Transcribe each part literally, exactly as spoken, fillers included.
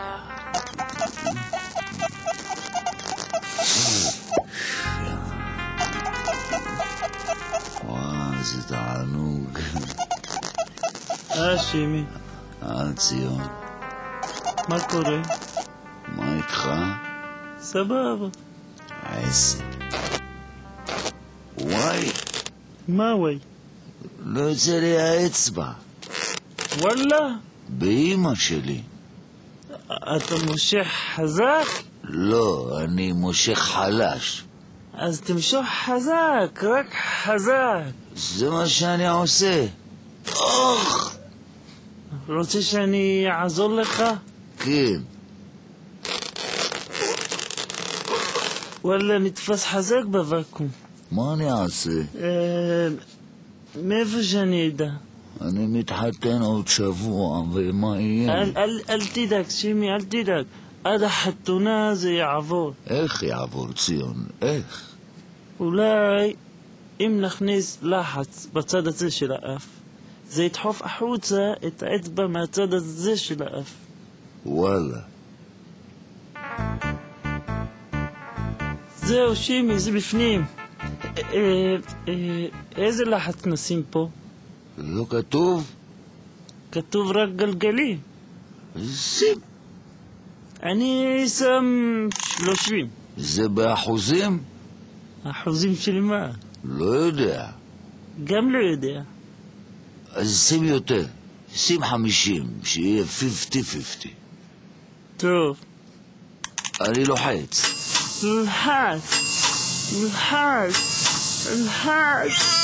וואו, זה תענוג. אה, שימי. אה, ציון. מה קורה? מה איתך? סבבה. עסק. וואי. מה וואי? לא יוצא לי האצבע. וואלה? באמא שלי. אתה מושך חזק? לא, אני מושך חלש. אז תמשוך חזק, רק חזק. זה מה שאני עושה. אוח! רוצה שאני אעזור לך? כן. וואלה, נתפס חזק בוואקום. מה אני אעשה? אה... מאיפה שאני אדע? אני מתחתן עוד שבוע, ומה יהיה? אל, אל, אל תדאג, שימי, אל תדאג. עד החתונה זה יעבור. איך יעבור, ציון? איך? אולי אם נכניס לחץ בצד הזה של האף, זה ידחוף החוצה את האצבע מהצד הזה של האף. וואלה. זהו, שימי, זה בפנים. אה, אה, איזה לחץ נשים פה? לא כתוב? כתוב רק גלגלים. שים. אני שם שלושים. זה באחוזים? אחוזים של מה? לא יודע. גם לא יודע. אז שים יותר. שים חמישים, שיהיה חמישים חמישים. טוב. אני לוחץ. לחץ. לחץ. לחץ.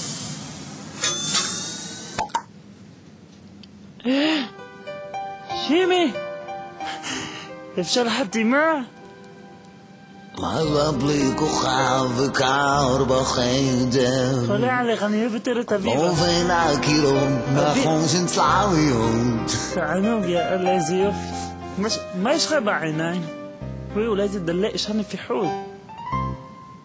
אה? שימי! אפשר חתימה? לילה בלי כוכב וקר בחדר. חולה עליך, אני אוהב יותר את אביבה. באופן הקירות, בחושן צלעיות. תענוג, יאללה, איזה יופי. מה יש לך בעיניים? אולי זה דלה, יש לך נפיחות.